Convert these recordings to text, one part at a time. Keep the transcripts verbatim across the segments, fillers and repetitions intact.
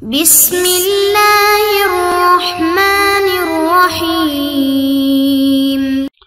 بسم اللہ الرحمن الرحیم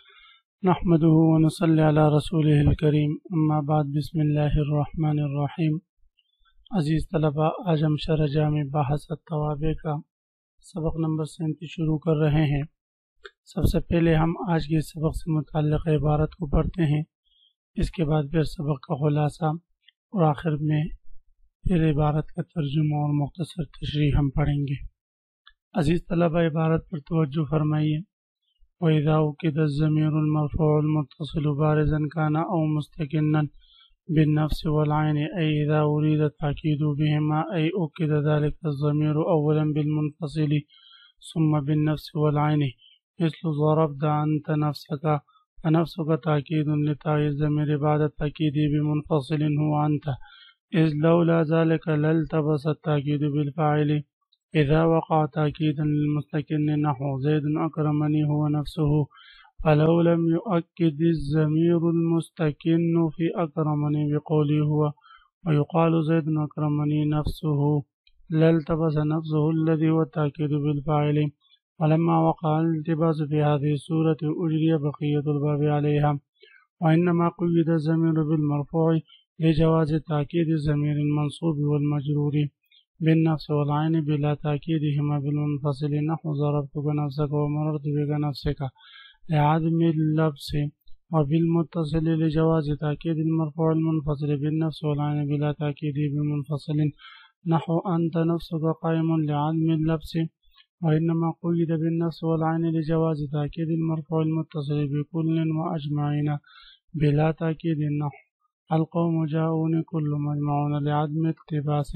نحمده ونصلی علی رسولہ الکریم اما بعد بسم اللہ الرحمن الرحیم۔ عزیز طلباء، آج ہم شرح جامع بحث التوابع کا سبق نمبر سینتیس شروع کر رہے ہیں۔ سب سے پہلے ہم آج کے سبق سے متعلق عبارت کو پڑھتے ہیں، اس کے بعد پھر سبق کا خلاصہ اور آخر میں پھر عبارت کا ترجمہ اور مختصر تشریح ہم پڑھیں گے۔ عزیز طلباء، عبارت پر توجہ فرمائیے۔ وَإِذَا أُكِدَ الضَّمِيرُ الْمَرْفُوعُ الْمُتَّصِلُ بَارِزًا كَانَ أَوْ مُسْتَكِنًا بِالنَّفْسِ وَالْعَيْنِ أي إذا أُريد التأكيد بهما أي أُكِدَ ذلك الضمير أولا بالمنفصل ثم بالنفس والعين، مثل ضربت أنت نفسك، فنفسك تأكيد لتاء الضمير بعد التأكيد بمنفصل هو أنت، إذ لولا ذلك لالتبس التأكيد بالفاعل. إذا وقع تأكيدا للمستكن نحو زيد أكرمني هو نفسه، فلو لم يؤكد الضمير المستكن في أكرمني بقوله هو ويقال زيد أكرمني نفسه، لالتبس نفسه الذي هو التأكيد بالفاعل. ولما وقع الالتباس في هذه الصورة أجري بقية الباب عليها، وإنما قيد الضمير بالمرفوع لجواز تأكيد الضمير المنصوب والمجرور بالنفس والعين بلا تأكيدهما بالمنفصل، نحو ضربتك نفسك ومررت بك نفسك لعدم اللبس، وبالمتصل لجواز تأكيد المرفوع المنفصل بالنفس والعين بلا تأكيده بالمنفصل، نحو أنت نفسك قائم لعدم اللبس. وإنما قيد بالنفس والعين لجواز تأكيد المرفوع المتصل بكل وأجمعين بلا تأكيد، نحو القوم جاءوني كل مجمعون لعدم التباس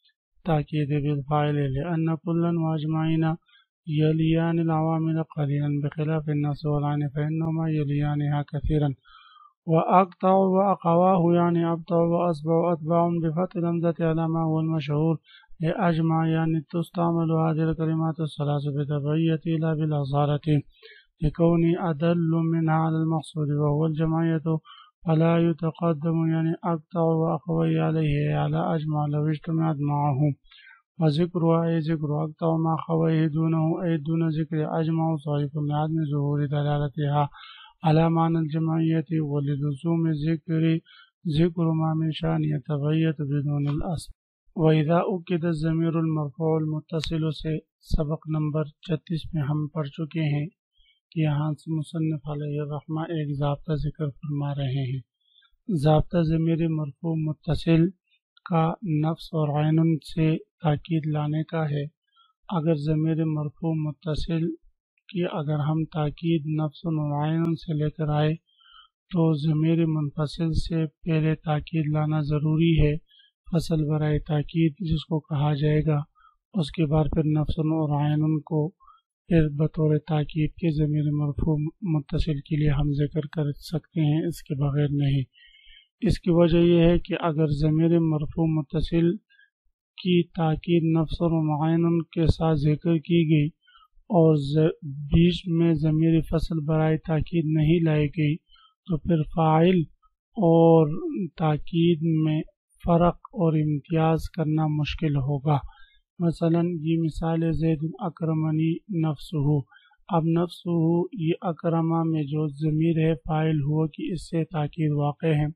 تأكيد بالفاعل، لأن كلا وأجمعين يليان العوامل قليلا بخلاف النفس والعين فإنهما يليانها كثيرا. وأقطع وأقواه يعني أبطع وأصبع أتبع بفتح الهمزة على ما هو المشهور لأجمع، يعني تستعمل هذه الكلمات الثلاث بتبعية لا بالأصالة لكوني أدل منها على المقصود وهو الجمعية، ولا يتقدم يعني أقطع وأخوي عليه على أجمع لو اجتمعت معه، وذكر أي ذكر أقطع مع خويه دونه أي دون ذكر أجمع صحيح لعدم ظهور دلالتها على معنى الجمعية، وللزوم ذكر ذكر ما من شأن يتبيت بدون الأصل. وإذا أكد الضمير المرفوع المتصل سے سبق نمبر چھتیس میں ہم پڑھ چکے ہیں کہ یہاں سے مصنف علیہ الرحمہ ایک ضابطہ ذکر فرما رہے ہیں۔ ضابطہ ضمیر مرفوع متصل کا نفس اور عین سے تاکید لانے کا ہے۔ اگر ضمیر مرفوع متصل کی اگر ہم تاکید نفس اور عین سے لے کر آئے تو ضمیر منفصل سے پہلے تاکید لانا ضروری ہے، فصل برائے تاکید جس کو کہا جائے گا، اس کے بعد پھر نفس اور عین کو پھر بطور تاکید کے ضمیر مرفوع متصل کے لیے ہم ذکر کر سکتے ہیں، اس کے بغیر نہیں۔ اس کی وجہ یہ ہے کہ اگر ضمیر مرفوع متصل کی تاکید نفس اور عین کے ساتھ ذکر کی گئی اور بیچ میں ضمیر فصل برائے تاکید نہیں لائی گئی تو پھر فاعل اور تاکید میں فرق اور امتیاز کرنا مشکل ہوگا۔ مثلا یہ مثال زید اکرمنی نفسہ، اب نفسہ یہ اکرمہ میں جو ضمیر ہے فاعل ہوا کہ اس سے تاکید واقع ہے،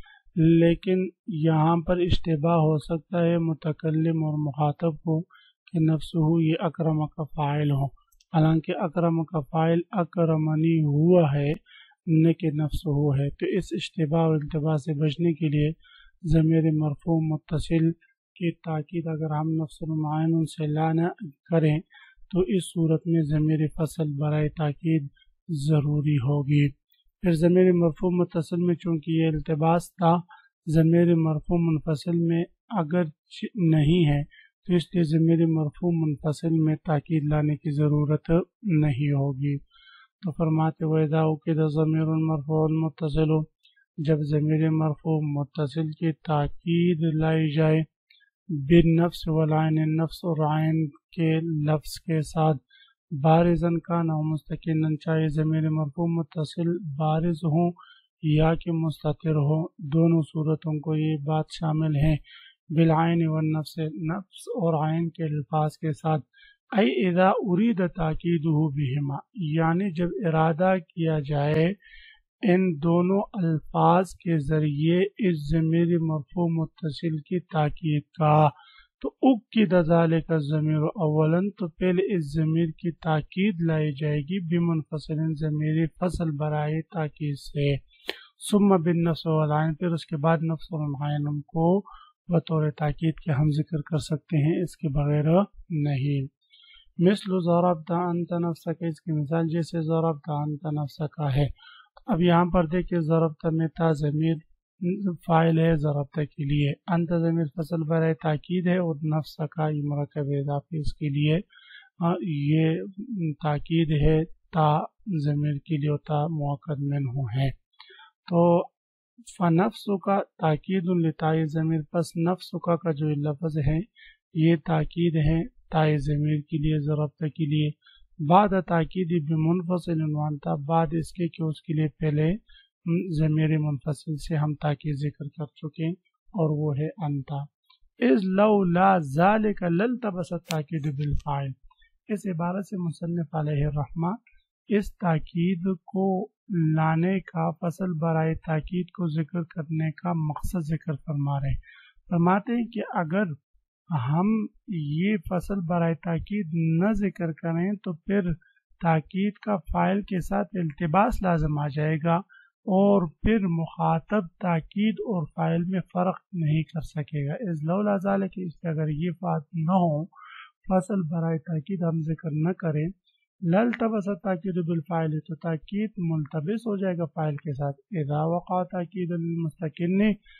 لیکن یہاں پر اشتباہ ہو سکتا ہے متکلم اور مخاطب کو کہ نفسہ یہ اکرمہ کا فاعل ہو، حالانکہ اکرمہ کا فاعل اکرمنی ہوا ہے نہ کہ نفسہ ہے۔ تو اس اشتباہ اور التباس سے بچنے کے لیے ضمیر مرفوع متصل کی تاکید اگر ہم نفس المعین سے لانا کریں تو اس صورت میں ضمیر فصل برائے تاکید ضروری ہوگی۔ پھر ضمیر مرفوع متصل میں چونکہ یہ التباس تھا، ضمیر مرفوع منفصل میں اگر نہیں ہے تو اس لیے ضمیر مرفوع منفصل میں تاکید لانے کی ضرورت نہیں ہوگی۔ تو فرماتے وَإِذَا أُكِدَ الضَّمِيرُ الْمَرْفُوعُ الْمُتَّصِلُ، جب ضمیر مرفوع متصل کی تاکید لائی جائے بالنفس والعین، نفس اور عین کے لفظ کے ساتھ، بارزن کا نہ مستقلاً، چاہے ضمیر مرفوع متصل بارز ہوں یا کہ مستتر ہو، دونوں صورتوں کو یہ بات شامل ہے بالعین والنفس، نفس اور عین کے الفاظ کے ساتھ، ای اذا ارید تاکیدہ بہما، یعنی جب ارادہ کیا جائے ان دونوں الفاظ کے ذریعے اس ضمیر مرفوع متصل کی تاکید کا، تو اکد ذالک الضمیر اولاً، تو پہلے اس ضمیر کی تاکید لائی جائے گی بمنفصل ضمیر فصل برائے تاکید سے، ثم بالنفس والعین، پھر اس کے بعد نفس اور عین کو بطور تاکید کے ہم ذکر کر سکتے ہیں، اس کے بغیر نہیں۔ مثل ضربت انت نفسک، اس کی مثال جیسے ضربت انت نفسک ہے۔ اب یہاں پر دیکھیں ضربت میں تا ضمیر فاعل ہے ضربت کے لیے، انت ضمیر فصل برائے تاکید ہے، اور نفس کا یہ مرکب اضافی اس کے لیے یہ تاکید ہے، تا ضمیر کے لیے تا مؤکد منہ ہے۔ تو فنفس کا تاکید لتاء ضمیر، پس نفس کا کا جو لفظ ہے یہ تاکید ہے تاء ضمیر کے لیے ضربت کے لیے، بعد تاکید بمنفصل وانتا، بعد اس کے کہ اس کے لیے پہلے ضمیر منفصل سے ہم تاکید ذکر کر چکے اور وہ ہے انتا۔ اذ لولا ذالک للتبس التاکید بالفاعل، اس عبارت سے مصنف علیہ الرحمہ اس تاکید کو لانے کا، فصل برائے تاکید کو ذکر کرنے کا مقصد ذکر فرما رہے فرماتے ہیں کہ اگر ہم یہ فصل برائے تاکید نہ ذکر کریں تو پھر تاکید کا فاعل کے ساتھ التباس لازم آ جائے گا، اور پھر مخاطب تاکید اور فاعل میں فرق نہیں کر سکے گا۔ اذ لولا ذالک، اس سے اگر یہ بات نہ ہو، فصل برائے تاکید ہم ذکر نہ کریں، للتبس التاکید بالفاعل، تو تاکید ملتبس ہو جائے گا فاعل کے ساتھ۔ اذا وقع تاکید للمستقل،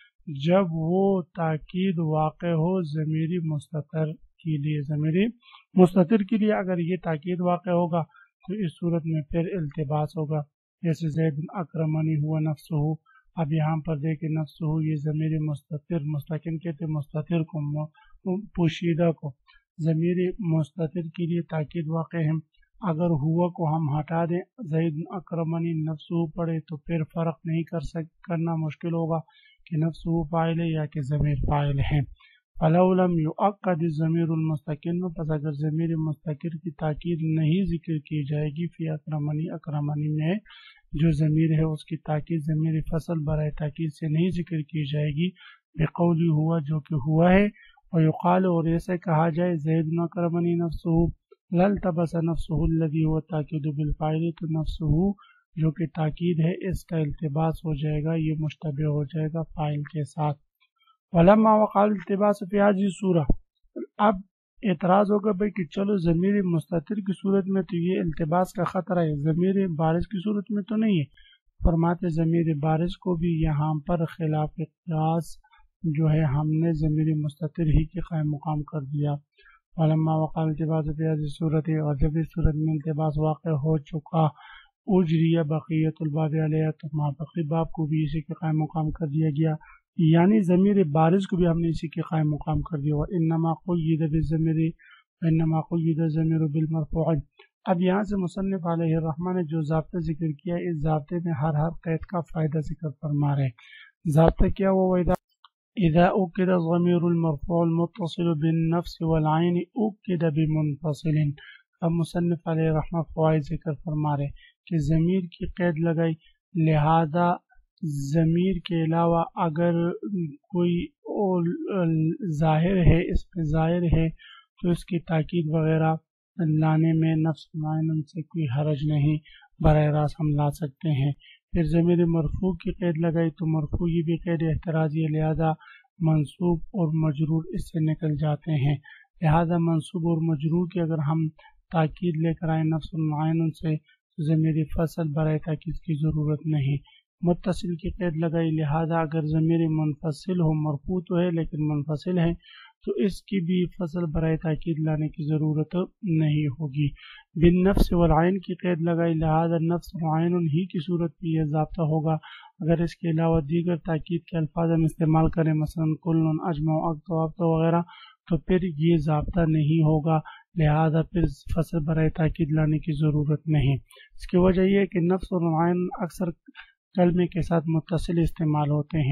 جب وہ تاکید واقع ہو ضمیر مستتر کے لیے، ضمیر مستتر کے لیے اگر یہ تاکید واقع ہوگا تو اس صورت میں پھر التباس ہوگا، جیسے زید اکرمنی ہوا نفسہ۔ اب یہاں پر دیکھیں نفسہ یہ ضمیر مستتر، مستقل کہتے مستتر کو، پوشیدہ کو، ضمیر مستتر کے لیے تاکید واقع ہے۔ اگر ہوا کو ہم ہٹا دیں، زید اکرمنی نفسہ پڑھے تو پھر فرق نہیں کر سک کرنا مشکل ہوگا کہ نفسہ فاعل ہے یا کہ ضمیر فاعل ہے۔ فلو لم یؤکد الضمیر المستقل، پس اگر ضمیر مستقل کی تاکید نہیں ذکر کی جائے گی فی اکرمنی، اکرمنی میں جو ضمیر ہے اس کی تاکید ضمیر فصل برائے تاکید سے نہیں ذکر کی جائے گی، بقولی ہوا جو کہ ہوا ہے، ویقال اور ایسے کہا جائے زید اکرمنی نفسہ للتبس نفسہ الذی ہوا تاکید بالفاعل، تو نفسہ جو کہ تاکید ہے اس کا التباس ہو جائے گا، یہ مشتبہ ہو جائے گا فاعل کے ساتھ۔ ولما وقع الالتباس فی هذه الصورة، اب اعتراض ہوگا بھائی کہ چلو ضمیر مستتر کی صورت میں تو یہ التباس کا خطرہ ہے، ضمیر بارز کی صورت میں تو نہیں ہے۔ فرماتے ضمیر بارز کو بھی یہاں پر خلاف قیاس جو ہے ہم نے ضمیر مستتر ہی کے قائم مقام کر دیا۔ ولما وقع الالتباس فی هذه الصورة، اور جب اس صورت میں التباس واقع ہو چکا، اجریہ بقیت الباب علیہ، تو ما بقی باب کو بھی اسی کے قائم مقام کر دیا گیا، یعنی ضمیر بارز کو بھی ہم نے اسی کے قائم مقام کر دیا۔ وانما قید بالضمیر انما قید الضمیر بالمرفوع، اب یہاں سے مصنف علیہ الرحمہ نے جو ضابطہ ذکر کیا، اس ضابطے میں ہر ہر قید کا فائدہ ذکر فرما رہے۔ ضابطہ کیا ہوا؟ اذا اکد الضمیر المرفوع المتصل بالنفس والعین اکد بمنفصل۔ اب مصنف علیہ الرحمہ فوائد ذکر فرما رہے کہ ضمیر کی قید لگائی، لہذا ضمیر کے علاوہ اگر کوئی ظاہر ہے، اس میں ظاہر ہے تو اس کی تاکید وغیرہ لانے میں نفس معین سے کوئی حرج نہیں، براہ راست ہم لا سکتے ہیں۔ پھر ضمیر مرفوع کی قید لگائی تو مرفوع یہ بھی قید احترازی ہے، لہذا منصوب اور مجرور اس سے نکل جاتے ہیں، لہذا منصوب اور مجرور کی اگر ہم تاکید لے کر آئیں نفس معین سے، ضمیر فصل برائے تاکید کی ضرورت نہیں۔ متصل کی قید لگائی، لہذا اگر ضمیر منفصل ہو، مرفوع تو ہے لیکن منفصل ہے، تو اس کی بھی فصل برائے تاکید لانے کی ضرورت نہیں ہوگی۔ بالنفس والعین کی قید لگائی، لہذا نفس وعین ہی کی صورت میں یہ ضابطہ ہوگا۔ اگر اس کے علاوہ دیگر تاکید کے الفاظ ہم استعمال کریں، مثلا کل، اجمع، اقت، وقت وغیرہ، تو پھر یہ ضابطہ نہیں ہوگا، لہذا پھر فصل برائے تاکید لانے کی ضرورت نہیں۔ اس کی وجہ یہ ہے کہ نفس اور عین اکثر کلمے کے ساتھ متصل استعمال ہوتے ہیں،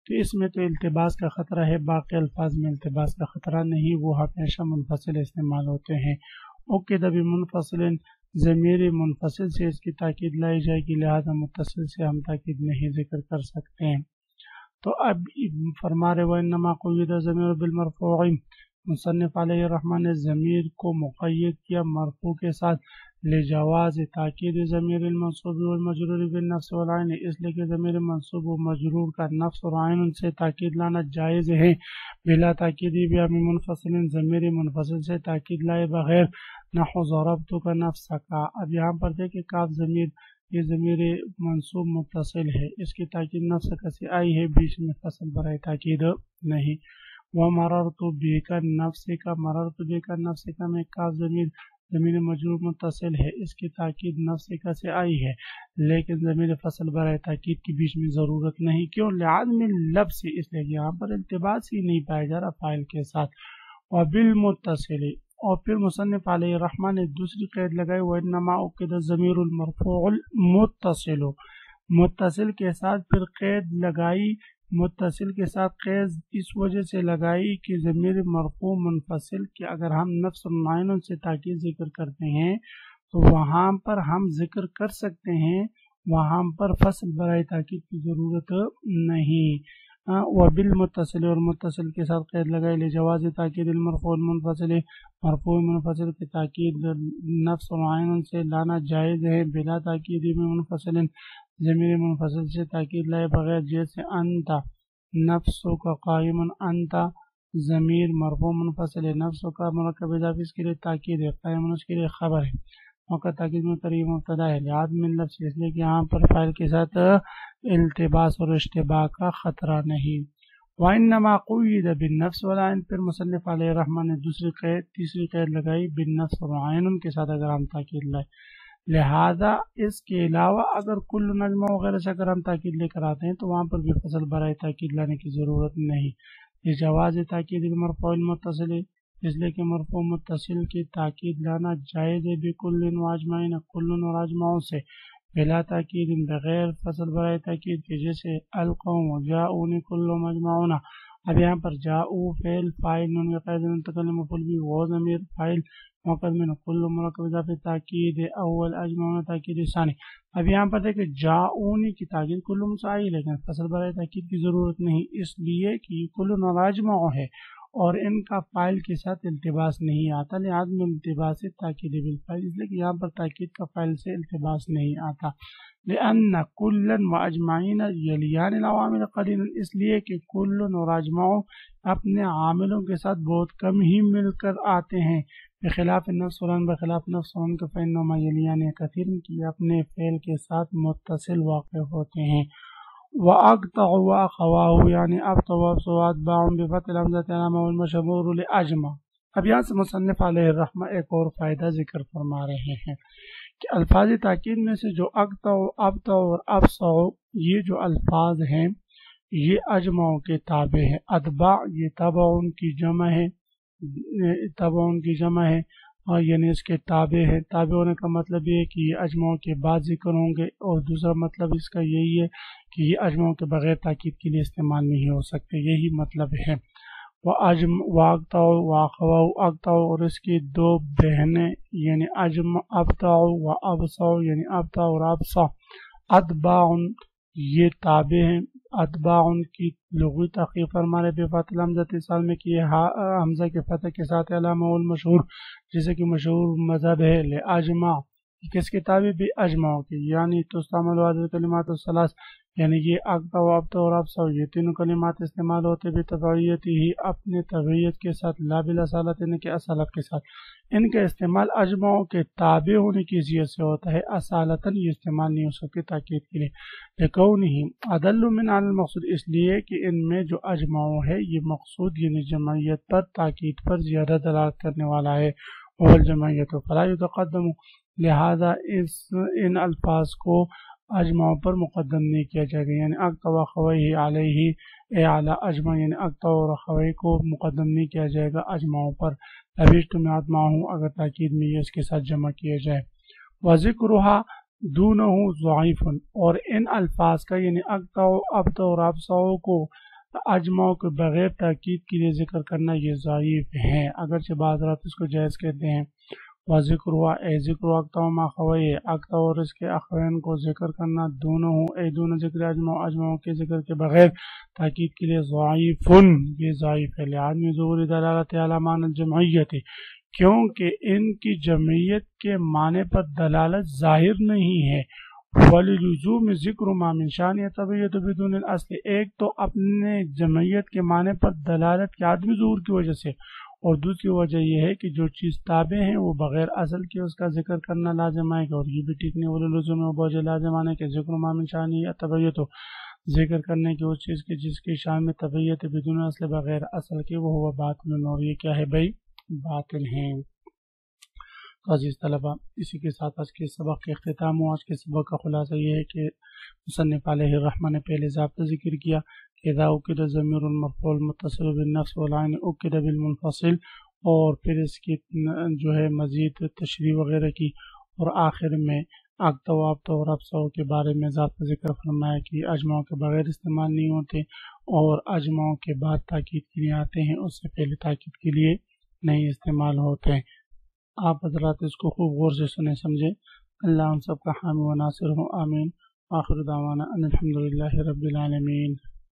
تو اس میں تو التباس کا خطرہ ہے، باقی الفاظ میں التباس کا خطرہ نہیں، وہ ہمیشہ منفصل استعمال ہوتے ہیں۔ اُکِّدَ بِمُنفصل، ضمیر منفصل سے اس کی تاکید لائی جائے گی، لہذا متصل سے ہم تاکید نہیں ذکر کر سکتے ہیں۔ تو اب فرما رہے وَإِنَّمَا قُيِّدَ الضَّمِيرُ بِالْمَرْفُوعِ، مصنف علیہ الرحمٰن نے ضمیر کو مقید کیا مرفوع کے ساتھ، لجواز تاکید ضمیر المنصوب والمجرور بالنفس والعین، اس لیے کہ ضمیر منصوب و مجرور کا نفس اور عین سے تاکید لانا جائز ہے، بلا تاکیدی بِعَمِ منفصل، ضمیر منفصل سے تاکید لائے بغیر، نحو ضربت کا نفس کا۔ اب یہاں پر دیکھیں کاف ضمیر، یہ ضمیر منصوب متصل ہے، اس کی تاکید نفس کا سے آئی ہے، بیچ میں فصل برائے تاکید نہیں۔ وَمَرَرْتُ بِكَ نفس کا، مررت بِكَ نفس کا میں کاف ضمیر ضمیر مجرور متصل ہے، اس کی تاکید نفس کا سے آئی ہے، لیکن ضمیر فصل برائے تاکید کی بیچ میں ضرورت نہیں، کیوں؟ لعدم اللبس، اس لیے یہاں پر التباس ہی نہیں پایا جا رہا فاعل کے ساتھ۔ وبالمتصل، اور پھر مصنف علیہ الرحمٰن نے دوسری قید لگائی، وَإِنَّمَا أُكِّدَ الضَّمِيرُ الْمَرْفُوعُ الْمُتَّصِلُ، متصل کے ساتھ پھر قید لگائی، متصل کے ساتھ قید اس وجہ سے لگائی کہ ضمیر مرفوع منفصل کہ اگر ہم نفس اور عین سے تاکید ذکر کرتے ہیں تو وہاں پر ہم ذکر کر سکتے ہیں، وہاں پر فصل برائے تاکید کی ضرورت نہیں۔ وبالمتصل، اور متصل کے ساتھ قید لگائی، لجواز تاکید المرفوع المنفصل، مرفوع منفصل کی تاکید نفس اور عین سے لانا جائز ہے، بلا تاکید میں منفصل، ضمیر منفصل سے تاکید لائے بغیر، جیسے انت نفسو کا قائم، انت ضمیر مرفوع منفصل ہے، نفسو کا مرکب اضافی اس کے لیے تاکید ہے، قائم اس کے لیے خبر ہے، موقع تاکید میں قریب مبتدا ہے، لعدم اللبس، اس لیے کہ یہاں پر فاعل کے ساتھ التباس اور اشتباہ کا خطرہ نہیں۔ وَإِنَّمَا قُيِّدَ بِالنَّفْسِ وَالْعَيْنِ، پھر مصنف علیہ الرحمٰن نے دوسری قید تیسری قید لگائی، بالنفس اور عین کے ساتھ اگر ہم تاکید لائے، لہذا اس کے علاوہ اگر کل نجمہ وغیرہ سے اگر ہم تاکید لے کر آتے ہیں تو وہاں پر بھی فصل برائے تاکید لانے کی ضرورت نہیں۔ یہ جواز تاکید المرفوع المتصل، اس لیے کہ مرفوع متصل کی تاکید لانا جائز ہے، بکل و اجمعین، کل اور اجمعوں سے، بلا تاکید بغیر فصل برائے تاکید کے، جیسے القوم جاؤنی کل مجمعون۔ اب یہاں پر جاؤ فعل فاعل نون قید متکلم مفعول بھی، وہ ضمیر فاعل موقع میں کل مرکب اضافی تاکید اول، اجمعون تاکید ثانی۔ اب یہاں پر دیکھیں جاؤنی کی تاکید کل مسائی، لیکن فصل برائے تاکید کی ضرورت نہیں، اس لیے کہ کل اجمع ہے اور ان کا فاعل کے ساتھ التباس نہیں آتا، لہذا میں التباس تاکید بالفاعل، اس لیے کہ یہاں پر تاکید کا فاعل سے التباس نہیں آتا۔ لأن کلا و اجمعین یلیان العوامل قلیلا، اس لیے کہ کل اور اجمعوں اپنے عاملوں کے ساتھ بہت کم ہی مل کر آتے ہیں، بخلاف نفس ولن، بخلاف نفس ولن کے فإنہما یلیان کثیر کی اپنے فعل کے ساتھ متصل واقع ہوتے ہیں۔ وَأَقْطَعُ وَأَخَوَاهُ، یعنی ابطع وابصع واتباع بفتح الحمزة علامہ والمشہور لأجمع۔ اب یہاں سے مصنف علیہ الرحمہ ایک اور فائدہ ذکر فرما رہے ہیں کہ الفاظ تاکید میں سے جو اقطع، ابطع اور ابصع، یہ جو الفاظ ہیں یہ اجمع کے تابع ہیں۔ اتباع یہ تبعون کی جمع ہے، تبعون کی جمع ہے، اور یعنی اس کے تابع ہے۔ تابع ہونے کا مطلب یہ ہے کہ یہ اجمع کے بعد ذکر ہوں گے، اور دوسرا مطلب اس کا یہی ہے کہ یہ اجمع کے بغیر تاکید کے لیے استعمال نہیں ہو سکتے، یہی مطلب ہے۔ وَأَجْمَ وَأَقْطَعُ وَأَخَوَاهُ، اقطع اور اس کی دو بہنیں یعنی اجمع ابطع وابصع، یعنی ابطع اور ابصع۔ اتباع یہ تابع ہیں، اتباع کی لغوی تحقیق فرما رہے بفتح الحمزہ اتصال میں کہ حمزہ کے فتح کے ساتھ علامہ المشہور، جیسے کہ مشہور مذہب ہے، لأجمع کس کے تابع بھی اجمع کی، یعنی تستعمل هذه الکلمات الثلاث، یعنی یہ اقطع و ابطع اور ابصع یہ تینوں کلمات استعمال ہوتے بھی تبعیت ہی اپنے تبعیت کے ساتھ، لا بالاصالت ان کے اصالت کے ساتھ۔ ان کا استعمال اجمع کے تابع ہونے کی حیثیت سے ہوتا ہے، اصالتاً یہ استعمال نہیں ہو سکتے تاکید کے لیے، لکونہ ادل من عن المقصود، اس لیے کہ ان میں جو اجمع ہے یہ مقصود یعنی جمعیت پر تاکید پر زیادہ دلالت کرنے والا ہے، اور جمعیت فلا یتقدم، لہذا اس ان الفاظ کو اجمع پر مقدم نہیں کیا جائے گا، یعنی اقطع و اخویہ علیہ اے اعلی اجمع، یعنی اقطع اور اخویہ کو مقدم نہیں کیا جائے گا اجمع پر، لبیشت میں اتماع ہوں اگر تاکید میں یہ اس کے ساتھ جمع کیا جائے۔ وذکرها دونہ ضعیف، اور ان الفاظ کا یعنی اقطع ابطع اور ابصع کو اجماع کے بغیر تاکید کے لیے ذکر کرنا یہ ضعیف ہے، اگرچہ بعض رات اس کو جائز کہتے ہیں۔ و ذکر ہوا اے ذکر اکتا و ماخوئے، اکتا اور اس کے اخوین کو ذکر کرنا دونوں ہوں اے دونوں ذکر اجماع اجماع کے ذکر کے بغیر تاکید کے لیے ضعیف، یہ ضعیف ہے۔ لعدم ظہور دلالت علی معنی الجمعیت، کیونکہ ان کی جمعیت کے معنی پر دلالت ظاہر نہیں ہے۔ وَلِلُزُومِ ذِكْرُ مَا مِنْ شَأْنِ يَتَبَيَّنُ بِدُونِ الْأَصْلِ، ایک تو اپنے جمعیت کے معنی پر دلالت کے عدم ظہور کی وجہ سے، اور دوسری وجہ یہ ہے کہ جو چیز تابع ہیں وہ بغیر اصل کے اس کا ذکر کرنا لازم ہے، اور یہ بھی ٹھیک نہیں۔ وَلِلُزُومِ وَبَوْجِ لازم آنے کے ذکر مَا مِنْ شَأْنِ يَتَبَيَّنُ، ذکر کرنے کی اس چیز کے جس کی شان میں طبیعت بدون اصل بغیر اصل کے، وہ ہوا باطل، اور یہ کیا ہے بھائی؟ باطل ہیں۔ تو عزیز طلبہ، اسی کے ساتھ آج کے سبق کے اختتام ہوا۔ آج کے سبق کا خلاصہ یہ ہے کہ مصنف علیہ الرحمہ نے پہلے ضابطہ ذکر کیا کہ اذا اکد ضمیر المرفوع المتصل بالنفس والعین اکد بالمنفصل، اور پھر اس کی جو ہے مزید تشریح وغیرہ کی، اور آخر میں اکتا و ابتا اور ابسا کے بارے میں ضابطہ ذکر فرمایا کہ اجماع کے بغیر استعمال نہیں ہوتے، اور اجماع کے بعد تاکید کے لیے آتے ہیں، اس سے پہلے تاکید کے لیے نہیں استعمال ہوتے ہیں۔ آپ حضرات اس کو خوب غور سے سنیں سمجھیں۔ اللہ ہم سب کا حامی و ناصر ہوں، آمین۔ آخر دعوانا ان الحمدللہ رب العالمین۔